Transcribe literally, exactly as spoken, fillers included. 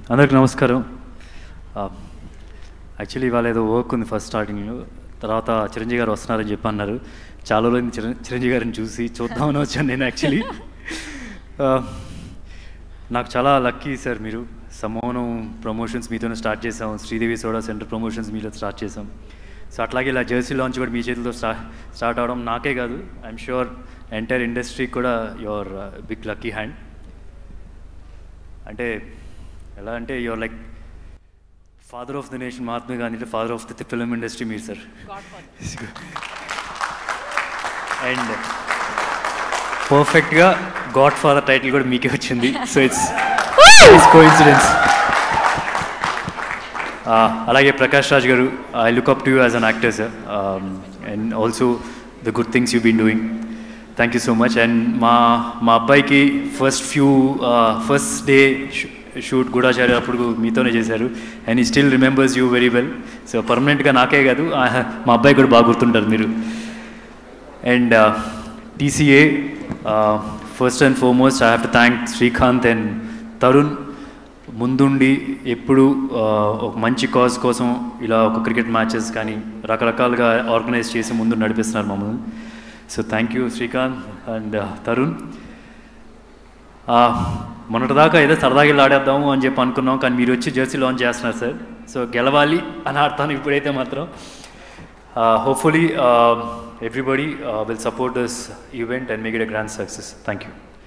అందరికీ నమస్కారం. యాక్చువల్లీ ఇవాళ ఏదో వర్క్ ఉంది ఫస్ట్ స్టార్టింగ్లో, తర్వాత చిరంజీవి గారు వస్తున్నారని చెప్పి అన్నారు. చాలా రోజులు చిర చిరంజీవి గారిని చూసి చూద్దామని వచ్చాను నేను. యాక్చువల్లీ నాకు చాలా లక్కీ సార్, మీరు సమోనం ప్రమోషన్స్ మీతోనే స్టార్ట్ చేసాం, శ్రీదేవి సోడా సెంటర్ ప్రమోషన్స్ మీతో స్టార్ట్ చేసాం. సో అట్లాగే ఇలా జెర్సీ లాంచ్ కూడా మీ చేతులతో స్టా స్టార్ట్ అవడం నాకే కాదు, ఐఎమ్ షూర్ ఎంటైర్ ఇండస్ట్రీకి కూడా యువర్ బిగ్ లక్కీ హ్యాండ్. అంటే ఎలా అంటే your like father of the nation, Mahatma Gandhi father of the film industry మీరు సార్. అండ్ పర్ఫెక్ట్గా గాడ్ ఫాదర్ టైటిల్ కూడా మీకే వచ్చింది. So it's it's coincidence. అలాగే Prakash Raj garu, I look up to you as an actor sir, and also the good things you been doing. Thank you so much. And మా మా అబ్బాయికి first few first day shoot Goodachari అప్పుడు మీతోనే చేశారు, and ఈ still remembers you very well. So పర్మనెంట్గా నాకే కాదు మా అబ్బాయి కూడా బాగా గుర్తుంటారు మీరు. And TCA, first and foremost I have to thank Srikanth and Tarun. ముందుండి ఎప్పుడు ఒక మంచి కాజ్ కోసం ఇలా ఒక క్రికెట్ మ్యాచెస్ కానీ రకరకాలుగా ఆర్గనైజ్ చేసి ముందు నడిపిస్తున్నారు మమ్మల్ని. So thank you Srikanth and Tarun. మొన్నటిదాకా ఏదో సరదాగా ఆడేద్దాము అని చెప్పి అనుకున్నాం, కానీ మీరు వచ్చి జెర్సీ లాంచ్ చేస్తున్నారు సార్. సో గెలవాలి అని ఆడతాను ఇప్పుడైతే మాత్రం. Hopefully everybody will support this event and make it a grand success. Thank you.